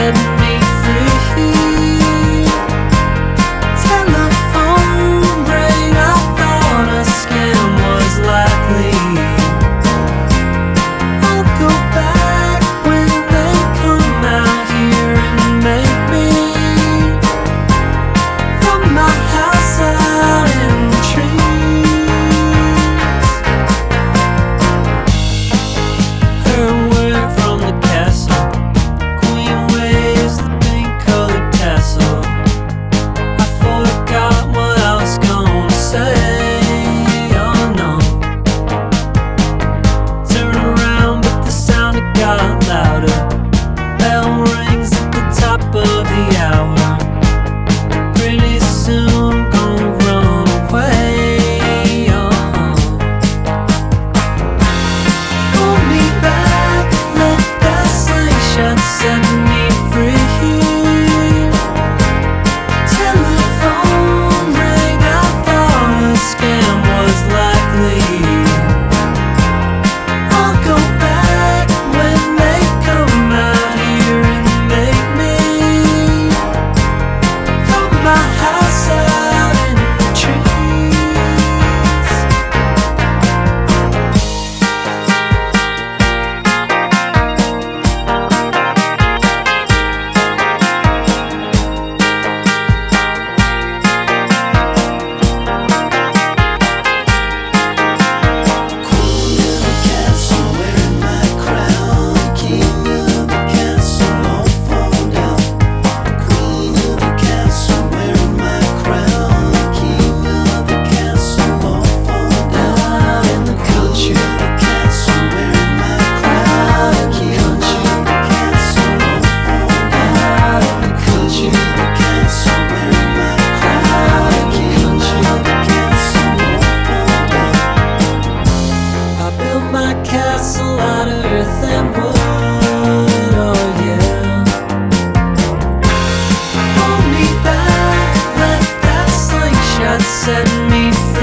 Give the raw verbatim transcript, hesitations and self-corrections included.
set me free. Telephone rang, I thought a scam was likely. I'll go back when they come out here and make me from my house out in the trees. Her word from the castle, queen waves the pink colored tassel. I forgot what I was gonna say, oh no. Turn around but the sound it got louder. Bell rings at the top of the hour. Pretty soon I'm gonna run away, uh-huh. Pull me back, let that slingshot set me free. Telephone rang, I thought a scam was likely. I'll go back when they come out here and make me from my house out in the trees. Queen of the castle, wearing my crown. King of the castle, all fall down. Queen of the castle, wearing my crown. King of the castle, all fall down. In the country of the castle, wearing my crown. King of the castle, all fall down. In the country of the castle, wearing my crown. King of the castle, all fall down. I built my castle out of earth and wood, oh yeah. Hold me back, let that slingshot set me free.